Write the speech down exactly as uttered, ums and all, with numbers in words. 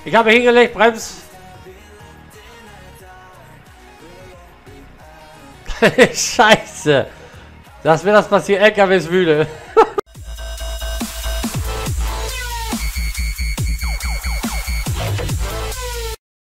Ich habe hingelegt, Brems. Scheiße. Das wird das passieren. L K W ist müde.